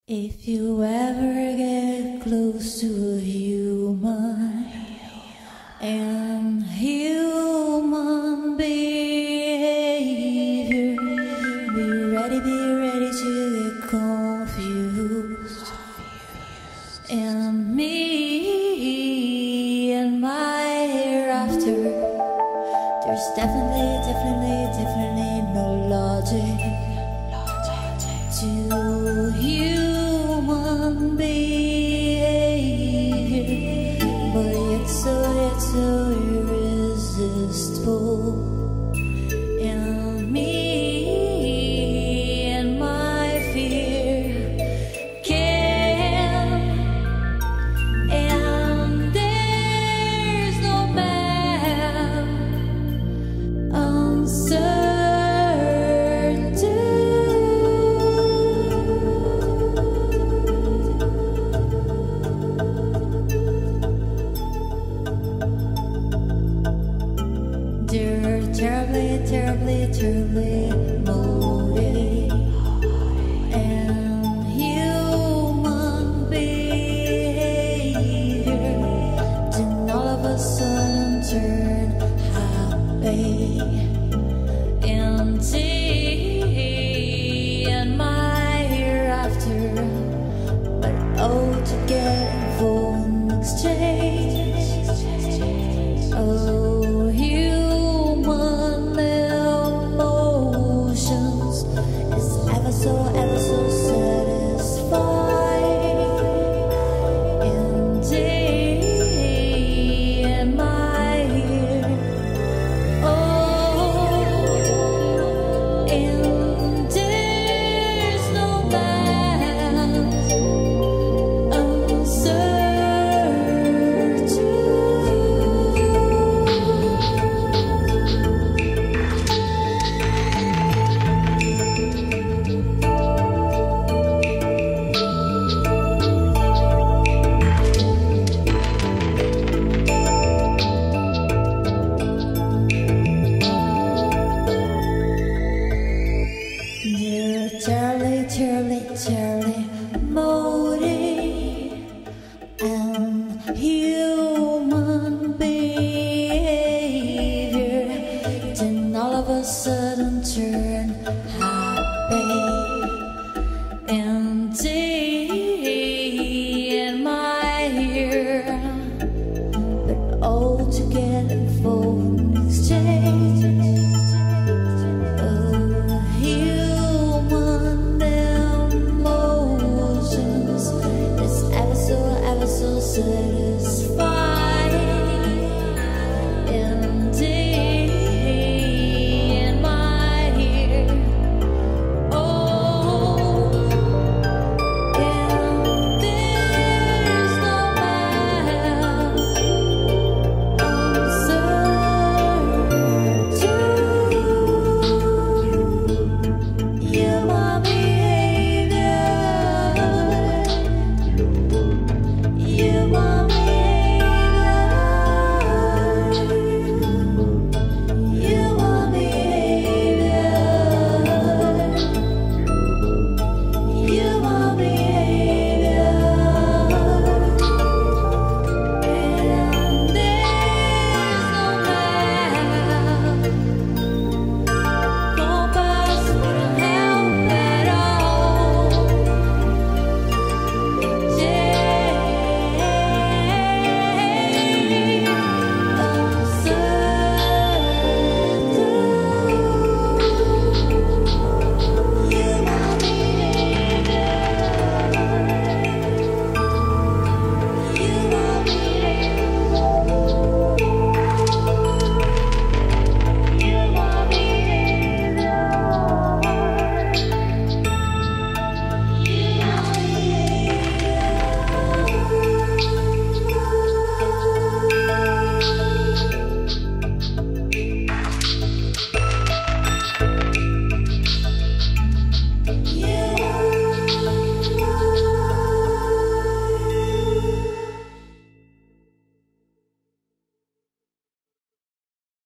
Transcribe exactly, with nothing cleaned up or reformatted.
If you ever get close to a human and human behavior, be ready, be ready to get confused. And me and my hereafter, there's definitely, definitely, definitely no logic to human behavior, but yet so, yet so irresistible. And me and my fear can, and there's no man uncertain. Terribly, terribly, terribly moody and human behavior, then all of a sudden turn happy. And tea and my hereafter, but oh, to get involved in exchange. Oh, you. So ever so satisfying, and day and my ear. Oh, and there's no man terribly, terribly, terribly moody and human behavior, then all of a sudden turn happy and